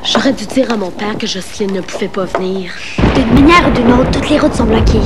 J'aurais dû dire à mon père que Jocelyne ne pouvait pas venir. D'une manière ou d'une autre, toutes les routes sont bloquées.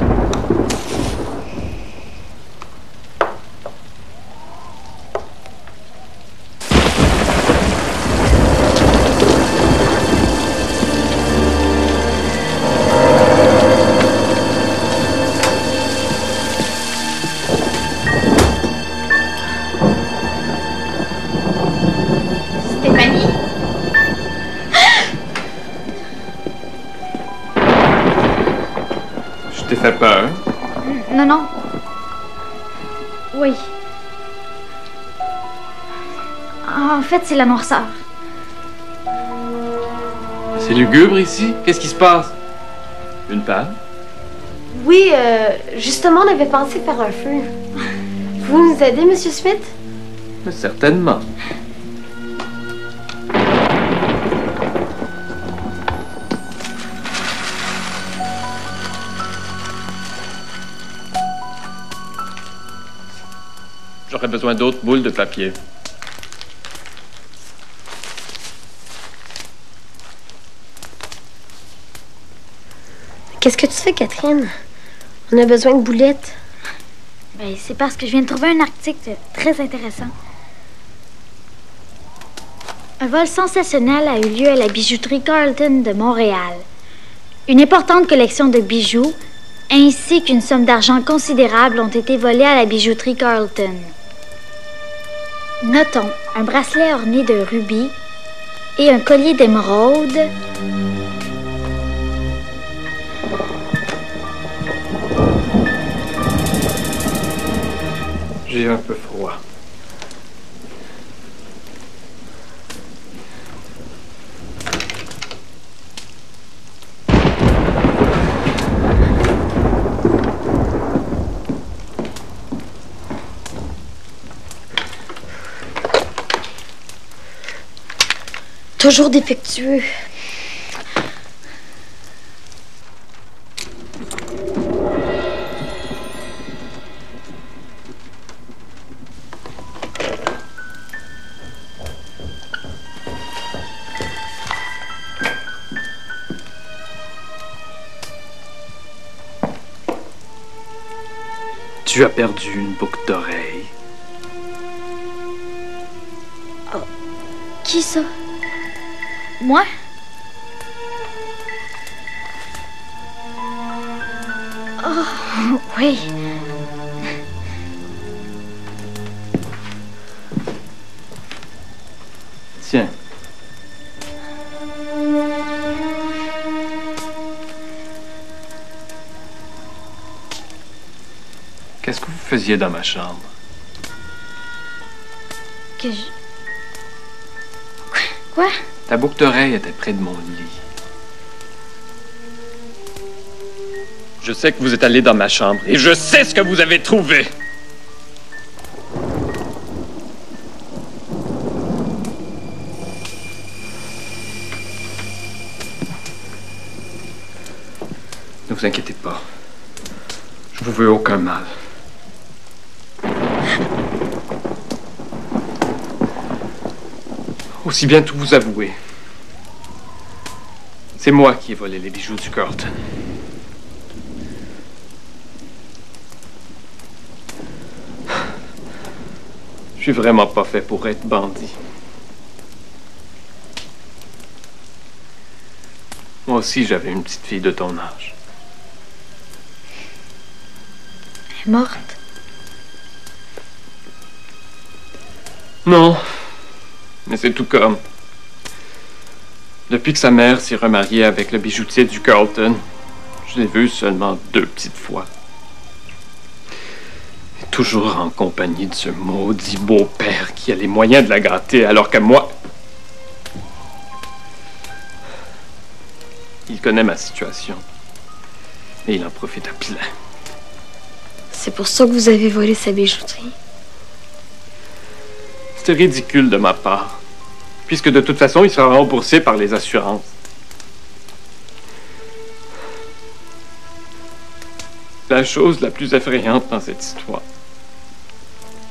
Je t'ai fait peur? Non, non. Oui. En fait, c'est la noirceur. C'est lugubre ici? Qu'est-ce qui se passe? Une panne? Oui, justement, on avait pensé faire un feu. Vous nous aidez, Monsieur Smith? Mais certainement. J'aurais besoin d'autres boules de papier. Qu'est-ce que tu fais, Catherine? On a besoin de boulettes. Ben, c'est parce que je viens de trouver un article très intéressant. Un vol sensationnel a eu lieu à la bijouterie Carlton de Montréal. Une importante collection de bijoux ainsi qu'une somme d'argent considérable ont été volés à la bijouterie Carlton. Notons un bracelet orné de rubis et un collier d'émeraude. J'ai un peu froid. Toujours défectueux. Tu as perdu une boucle d'oreille. Oh. Qui ça? Moi? Oh, oui. Tiens. Qu'est-ce que vous faisiez dans ma chambre? Que je... Quoi? Ta boucle d'oreille était près de mon lit. Je sais que vous êtes allé dans ma chambre et je sais ce que vous avez trouvé. Ne vous inquiétez pas. Je vous veux aucun mal. Aussi bien tout vous avouer. C'est moi qui ai volé les bijoux du Carlton. Je suis vraiment pas fait pour être bandit. Moi aussi, j'avais une petite fille de ton âge. Elle est morte. Non, mais c'est tout comme. Depuis que sa mère s'est remariée avec le bijoutier du Carlton, je l'ai vue seulement 2 petites fois. Et toujours en compagnie de ce maudit beau-père qui a les moyens de la gâter, alors que moi... Il connaît ma situation. Et il en profite à plein. C'est pour ça que vous avez volé sa bijouterie? C'était ridicule de ma part, puisque de toute façon, il sera remboursé par les assurances. La chose la plus effrayante dans cette histoire,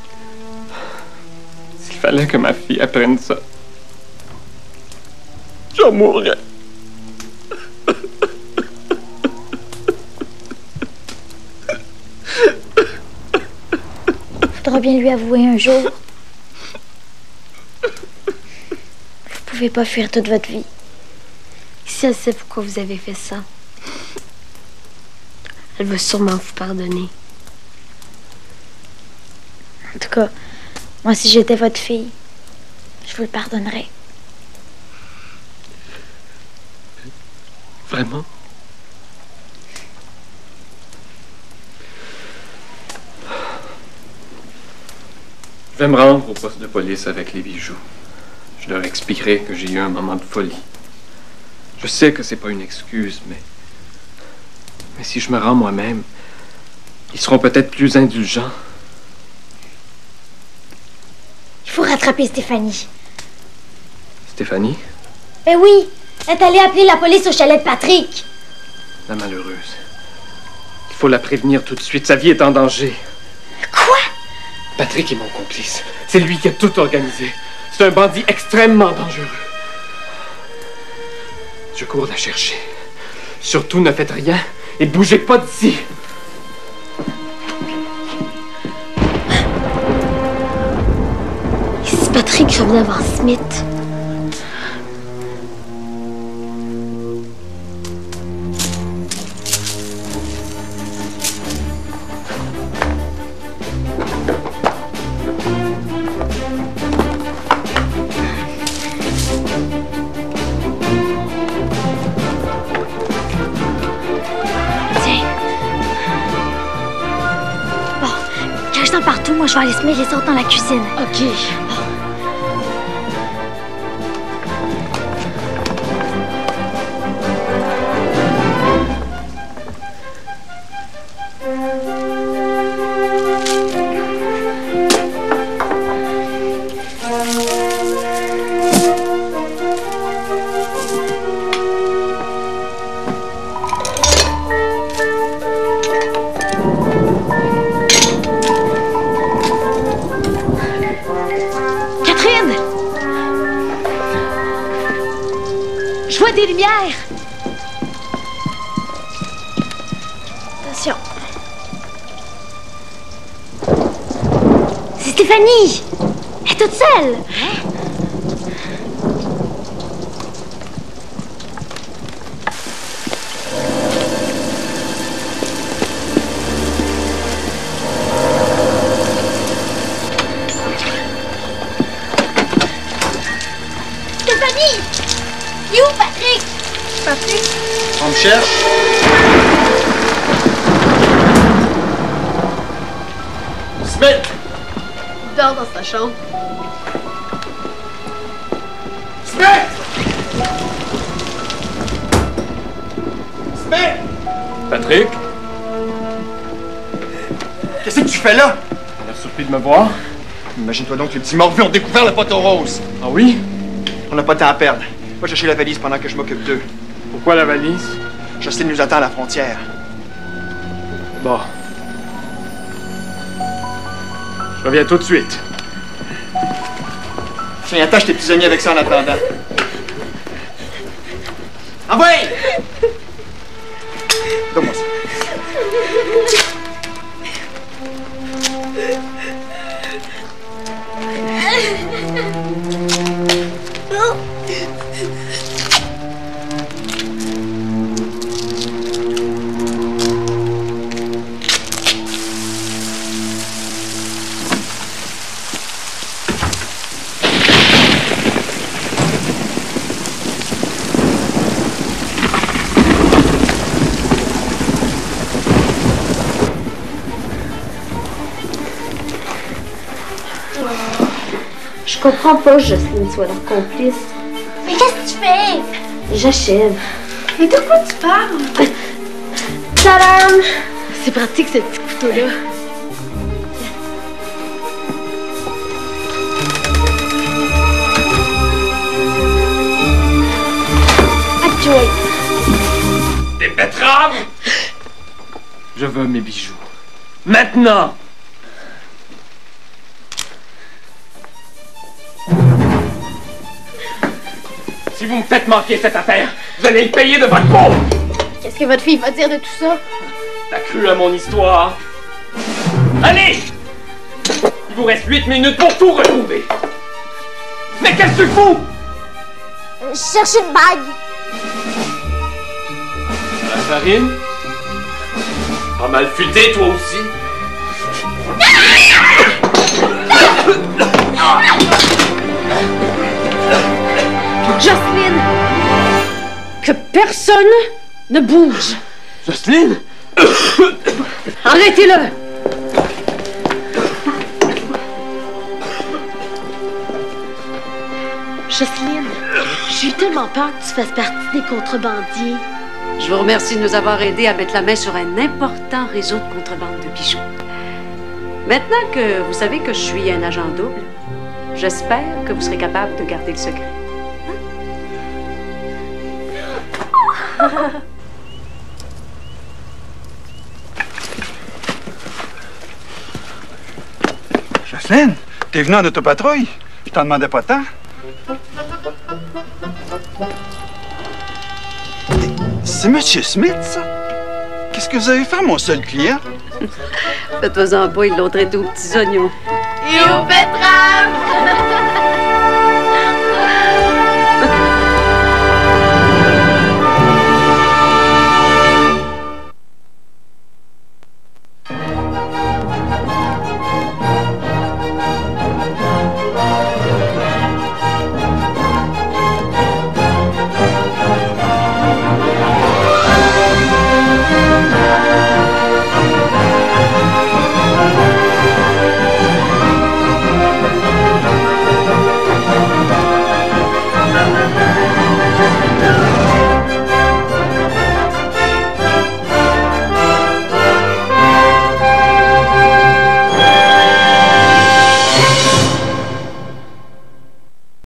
s'il fallait que ma fille apprenne ça, Je mourrais. Faudra bien lui avouer un jour. Vous pouvez pas fuir toute votre vie. Si elle sait pourquoi vous avez fait ça, elle va sûrement vous pardonner. En tout cas, moi, si j'étais votre fille, je vous le pardonnerais. Vraiment? Je vais me rendre au poste de police avec les bijoux. Je leur expliquerai que j'ai eu un moment de folie. Je sais que c'est pas une excuse, mais si je me rends moi-même, ils seront peut-être plus indulgents. Il faut rattraper Stéphanie. Stéphanie, Ben oui, elle est allée appeler la police au chalet de Patrick. la malheureuse. Il faut la prévenir tout de suite. Sa vie est en danger. Quoi? Patrick est mon complice. C'est lui qui a tout organisé. C'est un bandit extrêmement dangereux. Je cours la chercher. Surtout, ne faites rien et bougez pas d'ici. Et si Patrick revenait voir Smith? Partout, moi je vais aller semer les autres dans la cuisine. OK. Je vois des lumières! Attention. C'est Stéphanie! Elle est toute seule! Hein? Stéphanie! Il est où, Patrick? Patrick? On me cherche? Smith! Il dort dans sa chambre. Smith! Smith! Patrick? Qu'est-ce que tu fais là? On a surpris de me voir. Imagine-toi donc que les petits morvus ont découvert le poteau rose. Ah oui? On n'a pas de temps à perdre. Va chercher la valise pendant que je m'occupe d'eux. Pourquoi la valise? Justin nous attend à la frontière. Bon. Je reviens tout de suite. Tiens, attache tes petits amis avec ça en attendant. Envoyez! Donne-moi ça. Je comprends pas que Jocelyne soit leur complice. Mais qu'est-ce que tu fais? J'achève. Mais de quoi tu parles? Tadam! C'est pratique, ce petit couteau-là. Actuel. Des betteraves? Je veux mes bijoux. Maintenant! Si vous me faites manquer cette affaire, vous allez le payer de votre peau! Qu'est-ce que votre fille va dire de tout ça? T'as cru à mon histoire? Allez! Il vous reste 8 minutes pour tout retrouver! Mais qu'est-ce que tu fous? Chercher une bague. La farine? Pas mal futé, toi aussi? Jocelyne! Que personne ne bouge! Jocelyne? Arrêtez-le! Jocelyne, j'ai eu tellement peur que tu fasses partie des contrebandiers. Je vous remercie de nous avoir aidés à mettre la main sur un important réseau de contrebande de bijoux. Maintenant que vous savez que je suis un agent double, j'espère que vous serez capable de garder le secret. Jocelyne, t'es venue en autopatrouille? Je t'en demandais pas tant. C'est Monsieur Smith, ça? Qu'est-ce que vous avez fait à mon seul client? Faites-vous-en pas, ils l'ont traité aux petits oignons. Et aux betteraves!